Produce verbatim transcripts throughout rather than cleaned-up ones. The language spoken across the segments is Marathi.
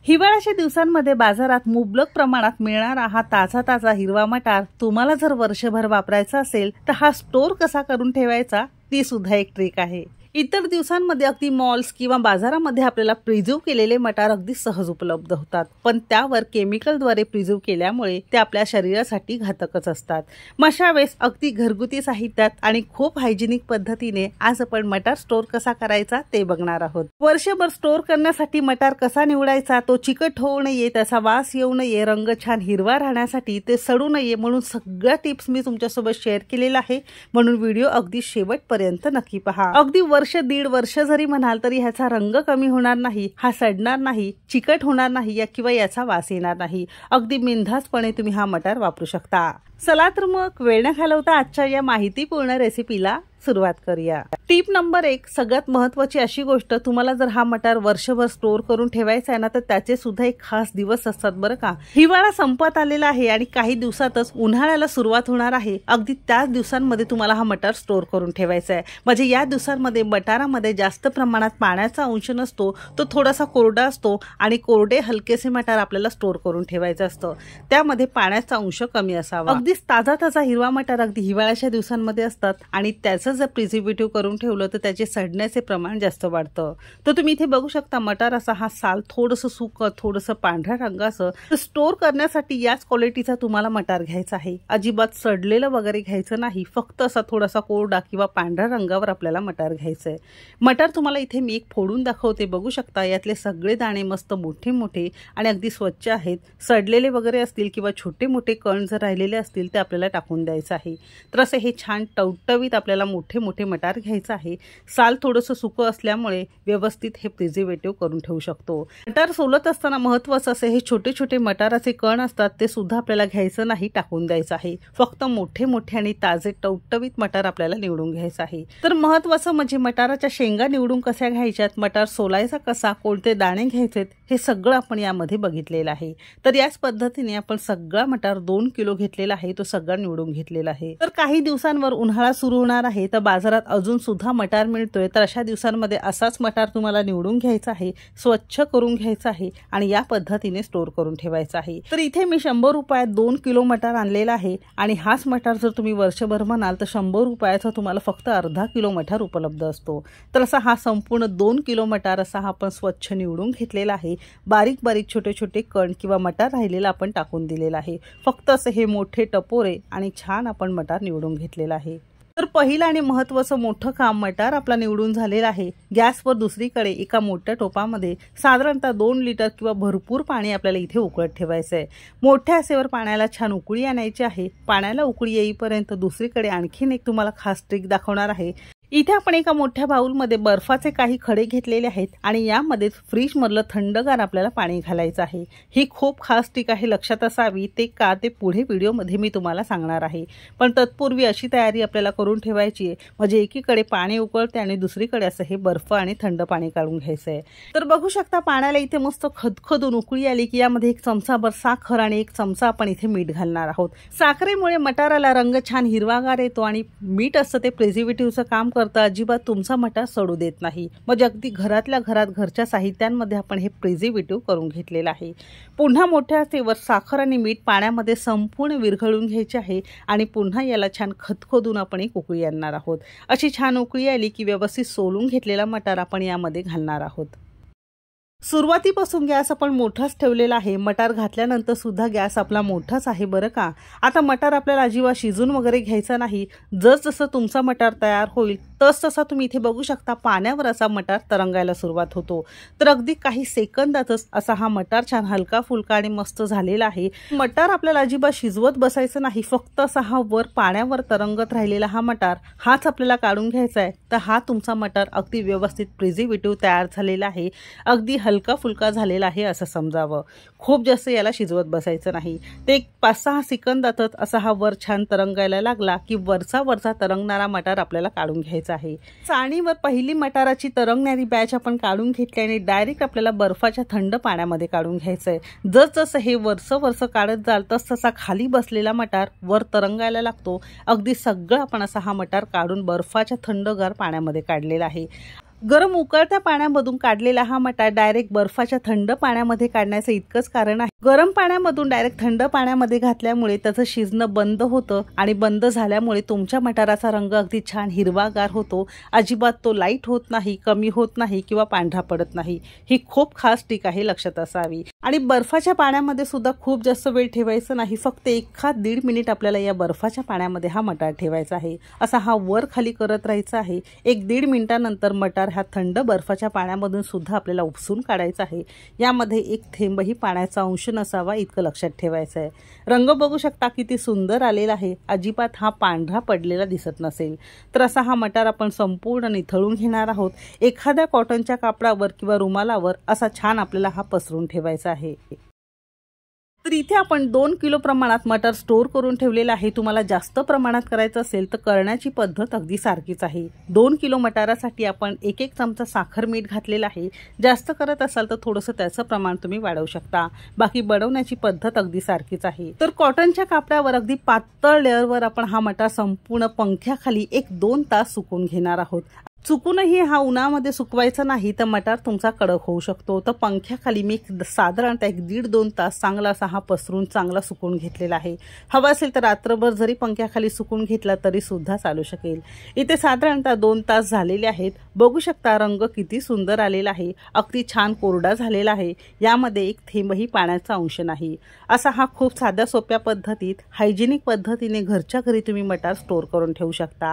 हिवाळ्याच्या दिवसांमध्ये बाजारात मुबलक प्रमाणात मिळणारा हा ताजा ताजा हिरवा मटार तुम्हाला जर वर्षभर वापरायचा असेल तर हा स्टोर कसा करून ठेवायचा ती सुद्धा एक ट्रिक आहे। इतर दिवसांमध्ये अगदी मॉल्स किंवा बाजारामध्ये आपल्याला प्रिझर्व्ह केलेले मटार अगदी सहज उपलब्ध होतात, पण त्यावर केमिकलद्वारे प्रिझर्व्ह केल्यामुळे ते आपल्या शरीरासाठी घातकच असतात। मशावेस अगदी घरगुती साहित्यात आणि खूप हायजिनिक पद्धतीने आज आपण मटार स्टोर कसा करायचा ते बघणार आहोत। वर्षभर स्टोर करण्यासाठी मटार कसा निवडायचा, तो चिकट होऊ नये, त्याचा वास येऊ नये, रंग छान हिरवा राहण्यासाठी, ते सडू नये म्हणून सगळ्या टिप्स मी तुमच्यासोबत शेअर केलेला आहे, म्हणून व्हिडिओ अगदी शेवटपर्यंत नक्की पहा। अगदी वर्ष दीड वर्ष जरी म्हणाल तरी ह्याचा रंग कमी होणार नाही, हा सडणार नाही, चिकट होणार नाही या किंवा याचा वास येणार नाही। अगदी बिनधास्तपणे तुम्ही हा मटार वापरू शकता। चला तर मग वेळ न घालवता आजच्या या माहितीपूर्ण रेसिपीला सुरुवात करूया। टिप नंबर एक, सगळ्यात महत्त्वाची अशी गोष्ट, तुम्हाला जर हा मटार वर्षभर स्टोर करून ठेवायचा आहे ना तर त्याचे सुद्धा एक खास दिवस असतात बरं का। हिवाळा संपत आलेला आहे आणि काही दिवसातच उन्हाळ्याला सुरुवात होणार आहे। अगदी त्याच दिवसांमध्ये तुम्हाला हा मटार स्टोर करून ठेवायचा आहे। म्हणजे या दिवसांमध्ये मटारामध्ये जास्त प्रमाणात पाण्याचा अंश नसतो, तो थोडासा कोरडा असतो आणि कोरडे हलकेसे मटार आपल्याला स्टोर करून ठेवायचं असतं, त्यामध्ये पाण्याचा अंश कमी असावा। अगदीच ताजा ताजा हिरवा मटार अगदी हिवाळ्याच्या दिवसांमध्ये असतात आणि त्याचं जर प्रिझर्वेटिव्ह करून ठेवलं तर त्याचे सडण्याचे प्रमाण जास्त वाढतं। तर तुम्ही इथे बघू शकता मटार असा हा साल थोडंसं सुकं थोडंसं पांढऱ्या रंगाचं, तर स्टोर करण्यासाठी याच क्वालिटीचा तुम्हाला मटार घ्यायचा आहे। अजिबात सडलेलं वगैरे घ्यायचं नाही, फक्त असा थोडासा कोरडा किंवा पांढऱ्या रंगावर आपल्याला मटार घ्यायचं आहे। मटार तुम्हाला इथे मी एक फोडून दाखवते, बघू शकता यातले सगळे दाणे मस्त मोठे मोठे आणि अगदी स्वच्छ आहेत। सडलेले वगैरे असतील किंवा छोटे मोठे कण जर राहिलेले असतील ते आपल्याला टाकून द्यायचं आहे। तर असे हे छान टवटवीत आपल्याला मोठे मोठे मटार घ्यायचं आहे। साल थोडंसं सुकं असल्यामुळे व्यवस्थित हे प्रिझर्वेटिव्ह करून ठेवू शकतो। मटार सोलत असताना महत्त्वाचं असे हे छोटे छोटे मटाराचे कण असतात ते सुद्धा आपल्याला घ्यायचं नाही, टाकून द्यायचं आहे। फक्त मोठे मोठे आणि ताजे टवटवीत मटार आपल्याला निवडून घ्यायचं आहे। तर महत्त्वाचं म्हणजे मटाराच्या शेंगा निवडून कशा घ्यायच्यात, मटार सोलायचा कसा, कोणते दाणे घ्यायचेत, हे सगळं आपण यामध्ये बघितलेलं आहे। तर याच पद्धतीने आपण सगळा मटार दोन किलो घेतलेला आहे, तो सगळा निवडून घेतलेला आहे। तर काही दिवसांवर उन्हाळा सुरू होणार आहे, तर बाजारात अजून सुद्धा मटार मिळतोय, तर अशा दिवसांमध्ये असाच मटार तुम्हाला निवडून घ्यायचा आहे, स्वच्छ करून घ्यायचा आहे आणि या पद्धतीने स्टोर करून ठेवायचा आहे। तर इथे मी शंभर रुपयात दोन किलो मटार आणलेला आहे आणि हाच मटार जर तुम्ही वर्षभर म्हणाल तर शंभर रुपयाचा तुम्हाला फक्त अर्धा किलो मटार उपलब्ध असतो। तर असा हा संपूर्ण दोन किलो मटार असा हा आपण स्वच्छ निवडून घेतलेला आहे। बारीक बारीक छोटे छोटे कण किंवा मटार राहिलेला आपण टाकून दिलेला आहे। फक्त असे हे मोठे टपोरे आणि छान आपण मटार निवडून घेतलेला आहे। तर पहिलं आणि महत्त्वाचं मोठं काम, मटार आपला निवडून झालेला आहे। गॅसवर दुसरीकडे एका मोठ्या टोपामध्ये साधारणतः दोन लिटर किंवा भरपूर पाणी आपल्याला इथे उकळत ठेवायचं आहे। मोठ्या आचेवर पाण्याला छान उकळी आणायची आहे। पाण्याला उकळी येईपर्यंत दुसरीकडे आणखीन एक तुम्हाला खास ट्रिक दाखवणार आहे। इथे आपण एका मोठ्या बाउलमध्ये बर्फाचे काही खडे घेतलेले आहेत आणि यामध्ये फ्रीज मधलं थंडगार आपल्याला पाणी घालायचं आहे। ही खूप खास ट्रिक आहे, लक्षात असावी। ते का ते पुढे व्हिडिओमध्ये मी तुम्हाला सांगणार आहे, पण तत्पूर्वी अशी तयारी आपल्याला करून ठेवायची आहे, म्हणजे एकीकडे पाणी उकळते आणि दुसरीकडे असं हे बर्फ आणि थंड पाणी काढून घ्यायचं आहे। तर बघू शकता पाण्याला इथे मस्त खदखदून उकळी आली की यामध्ये एक चमचाभर साखर आणि एक चमचा आपण इथे मीठ घालणार आहोत। साखरेमुळे मटाराला रंग छान हिरवागार येतो आणि मीठ असतं ते प्रिझर्वेटिव्हचं काम करतं, अजिबात तुमचा मटार सडू देत नाही। म्हणजे अगदी घरातल्या घरात घरच्या साहित्यांमध्ये आपण हे प्रिझर्वेटिव्ह करून घेतलेलं आहे। पुन्हा मोठ्या आचेवर साखर आणि मीठ पाण्यामध्ये संपूर्ण विरघळून घ्यायचे आहे आणि पुन्हा याला छान खदखदून आपण एक उकळी आणणार आहोत। अशी छान उकळी आली की व्यवस्थित सोलून घेतलेला मटार आपण यामध्ये घालणार आहोत। सुरुवातीपासून गॅस आपण मोठाच ठेवलेला आहे। मटार घातल्यानंतर सुद्धा गॅस आपला मोठाच आहे बरं का। आता मटार आपल्याला अजिबात शिजून वगैरे घ्यायचा नाही। जसजसं तुमचा मटार तयार होईल तस तसा तुम्ही इथे बघू शकता पाण्यावर असा मटार तरंगायला सुरुवात होतो। तर अगदी काही सेकंदातच असा हा मटार छान हलका फुलका आणि मस्त झालेला आहे। मटार आपल्याला अजिबात शिजवत बसायचं नाही, फक्त असा हा वर पाण्यावर तरंगत राहिलेला हा मटार हाच आपल्याला काढून घ्यायचा आहे। तर हा तुमचा मटार अगदी व्यवस्थित प्रिझर्वेटिव्ह तयार झालेला आहे, अगदी हलका फुलका झालेला आहे असं समजावं। खूप जास्त याला शिजवत बसायचं नाही। ते एक पाच सहा सेकंदातच असा हा वर छान तरंगायला लागला की वरचा वरचा तरंगणारा मटार आपल्याला काढून घ्यायचा आहे। चाळणीवर पहिली मटाराची तरंगणारी बॅच आपण काढून घेतली आणि डायरेक्ट आपल्याला बर्फाच्या थंड पाण्यामध्ये काढून घ्यायचं आहे। जसजसं हे वरचं वरचं काढत जाल तस तसा खाली बसलेला मटार वर तरंगायला लागतो। अगदी सगळं आपण असा हा मटार काढून बर्फाच्या थंडगार पाण्यामध्ये काढलेला आहे। गरम उकळत्या पाण्यामधून काढलेला हा मटार डायरेक्ट बर्फाच्या थंड पाण्यामध्ये काढण्याचं इतकंच कारण आहे। गरम पाण्यामधून डायरेक्ट थंड पाण्यामध्ये घातल्यामुळे त्याचं शिजणं बंद होतं आणि बंद झाल्यामुळे तुमच्या मटाराचा रंग अगदी छान हिरवागार होतो। अजिबात तो लाईट होत नाही, कमी होत नाही किंवा पांढरा पडत नाही। ही खूप खास टिक आहे, लक्षात असावी। आणि बर्फाच्या पाण्यामध्ये सुद्धा खूप जास्त वेळ ठेवायचं नाही, फक्त एक दीड मिनिट आपल्याला या बर्फाच्या पाण्यामध्ये हा मटार ठेवायचा आहे। असा हा वर खाली करत राहायचा आहे। एक दीड मिनिटानंतर मटार हा थंड बर्फाच्या पाण्यामधून सुद्धा आपल्याला उपसून काढायचा आहे। यामध्ये एक थेंबही पाण्याचा अंश नसावा इतकं लक्षात ठेवायचं आहे। रंग बघू शकता किती सुंदर आलेला आहे, अजिबात हा पांढरा पडलेला दिसत नसेल। तर असा हा मटार आपण संपूर्ण निथळून घेणार आहोत। एखाद्या कॉटनच्या कापडावर किंवा रुमालावर असा छान आपल्याला हा पसरून ठेवायचा आहे। तर इथे आपण दोन किलो प्रमाणात मटार स्टोर करून ठेवलेला आहे। तुम्हाला जास्त प्रमाणात करायचं असेल तर करण्याची पद्धत अगदी सारखीच आहे। दोन किलो मटारासाठी आपण एक एक चमचा साखर मीठ घातलेला आहे। जास्त करत असाल तर थोडंसं त्याचं प्रमाण तुम्ही वाढवू शकता। बाकी बनवण्याची पद्धत अगदी सारखीच आहे। तर कॉटनच्या कापडावर अगदी पातळ लेअरवर आपण हा मटार संपूर्ण पंख्याखाली एक दोन तास सुकवून घेणार आहोत। चुकूनही हा उन्हामध्ये सुकवायचा नाही तर मटार तुमचा कडक होऊ शकतो। तर पंख्याखाली मी साधारणतः एक दीड दोन तास चांगला असा हा पसरून चांगला सुकवून घेतलेला आहे। हवा असेल तर रात्रभर जरी पंख्याखाली सुकवून घेतला तरी सुद्धा चालू शकेल। इथे साधारणतः दोन तास झालेले आहेत। बघू शकता रंग किती सुंदर आलेला आहे, अगदी छान कोरडा झालेला आहे। यामध्ये एक थेंबही पाण्याचा अंश नाही। असा हा खूप साध्या सोप्या पद्धतीत हायजेनिक पद्धतीने घरच्या घरी तुम्ही मटार स्टोर करून ठेवू शकता।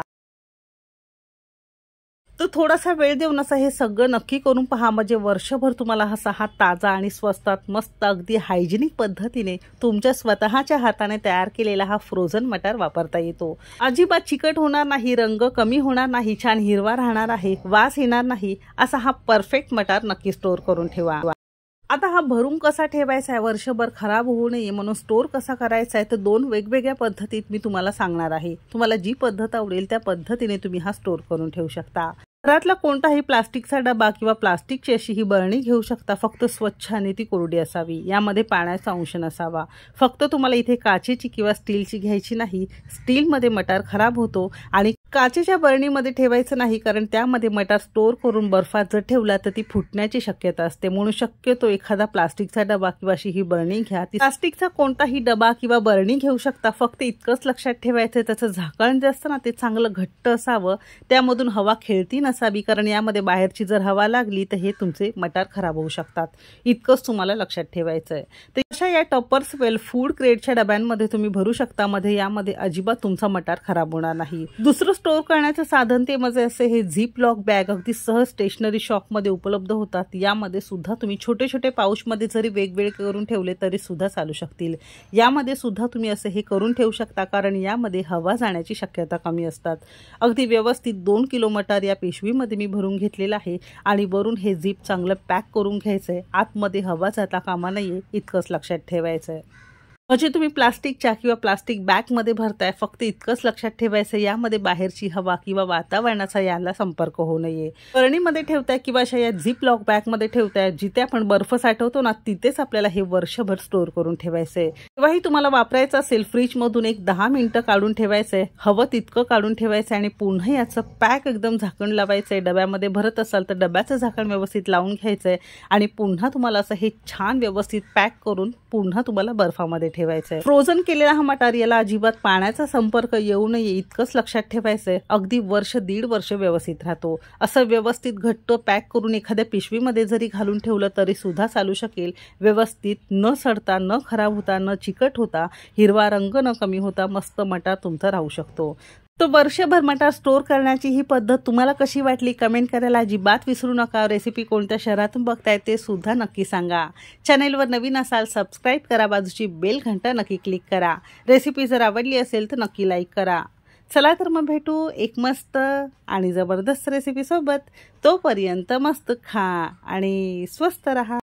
तर थोडासा वेळ देऊन असं हे सगळं नक्की करून पहा, म्हणजे वर्षभर तुम्हाला असा हा ताजा आणि स्वस्तात मस्त अगदी हायजेनिक पद्धतीने तुमच्या स्वतःच्या हाताने तयार केलेला हा फ्रोझन मटार वापरता येतो। अजिबात चिकट होणार नाही, रंग कमी होणार नाही, छान हिरवा राहणार आहे, वास येणार नाही। असा हा परफेक्ट मटार नक्की स्टोर करून ठेवा। आता हा भरून कसा ठेवायचा आहे, वर्षभर खराब होऊ नये म्हणून स्टोर कसा करायचा आहे, तर दोन वेगवेगळ्या पद्धतीत मी तुम्हाला सांगणार आहे। तुम्हाला जी पद्धत आवडेल त्या पद्धतीने तुम्ही हा स्टोर करून ठेवू शकता। घरातला कोणताही प्लास्टिकचा डबा किंवा प्लास्टिकची अशी ही बरणी घेऊ शकता, फक्त स्वच्छ आणि ती कोरडी असावी। यामध्ये पाण्याचा अंश नसावा। फक्त तुम्हाला इथे काचेची किंवा स्टीलची घ्यायची नाही। स्टीलमध्ये मटार खराब होतो आणि काचेच्या बरणीमध्ये ठेवायचं नाही, कारण त्यामध्ये मटार स्टोर करून बर्फात जर ठेवला तर ती फुटण्याची शक्यता असते। म्हणून शक्यतो एखादा प्लास्टिकचा डबा किंवा अशी ही बरणी घ्या। प्लास्टिकचा कोणताही डबा किंवा बरणी घेऊ शकता, फक्त इतकंच लक्षात ठेवायचं त्याचं झाकण जे असतं ना ते चांगलं घट्ट असावं, त्यामधून हवा खेळती नसावी, कारण यामध्ये बाहेरची जर हवा लागली तर हे तुमचे मटार खराब होऊ शकतात। इतकंच तुम्हाला लक्षात ठेवायचं आहे। तर अशा या टॉपर्स वेल फूड ग्रेडच्या डब्यांमध्ये तुम्ही भरू शकता, मध्ये यामध्ये अजिबात तुमचा मटार खराब होणार नाही। दुसरं स्टोर करण्याचं साधन ते म्हणजे असे हे झिप लॉक बॅग अगदी सहज स्टेशनरी शॉपमध्ये उपलब्ध होतात। यामध्ये सुद्धा तुम्ही छोटे छोटे पाऊचमध्ये जरी वेगवेगळे करून ठेवले तरी सुद्धा चालू शकतील। यामध्ये सुद्धा तुम्ही असे हे करून ठेवू शकता, कारण यामध्ये हवा जाण्याची शक्यता कमी असतात। अगदी व्यवस्थित दोन किलो मटार या पिशवीमध्ये मी भरून घेतलेला आहे आणि वरून हे झिप चांगलं पॅक करून घ्यायचंय। आतमध्ये हवा जाता कामा नये इतकंच लक्षात ठेवायचंय। म्हणजे तुम्ही प्लास्टिकच्या किंवा प्लास्टिक बॅगमध्ये भरताय, फक्त इतकंच लक्षात ठेवायचं यामध्ये बाहेरची हवा किंवा वातावरणाचा याला संपर्क होऊ नये। बरणीमध्ये ठेवताय किंवा अशा या झिप लॉक बॅगमध्ये ठेवताय, जिथे आपण बर्फ साठवतो ना तिथेच आपल्याला हे वर्षभर स्टोर करून ठेवायचंय। तेव्हाही तुम्हाला वापरायचं असेल फ्रीजमधून एक दहा मिनिटं काढून ठेवायचंय, हवं तितकं काढून ठेवायचंय आणि पुन्हा याचं पॅक एकदम झाकण लावायचंय। डब्यामध्ये भरत असाल तर डब्याचं झाकण व्यवस्थित लावून घ्यायचंय आणि पुन्हा तुम्हाला असं हे छान व्यवस्थित पॅक करून पुन्हा तुम्हाला बर्फामध्ये ठेवायचंय। फ्रोझन केलेला हा मटार याला अजिबात पाण्याचा संपर्क येऊ नये इतकंच लक्षात ठेवायचंय। अगदी वर्ष दीड वर्ष व्यवस्थित राहतो। असं व्यवस्थित घट्ट पॅक करून एखाद्या पिशवीमध्ये जरी घालून ठेवलं तरी सुद्धा चालू शकेल। व्यवस्थित न सडता, न खराब होता, न चिकट होता, हिरवा रंग न कमी होता मस्त मटार तुमचा राहू शकतो। तो वर्षभर मटार स्टोर करण्याची ही पद्धत तुम्हाला कशी वाटली कमेंट करायला अजिबात विसरू नका। रेसिपी कोणत्या शहरातून बघताय ते सुद्धा नक्की सांगा। चॅनेलवर नवीन असाल सबस्क्राईब करा, बाजूची बेल घंटा नक्की क्लिक करा। रेसिपी जर आवडली असेल तर नक्की लाईक करा। चला तर मग भेटू एक मस्त आणि जबरदस्त रेसिपी सोबत। तोपर्यंत मस्त खा आणि स्वस्त रहा।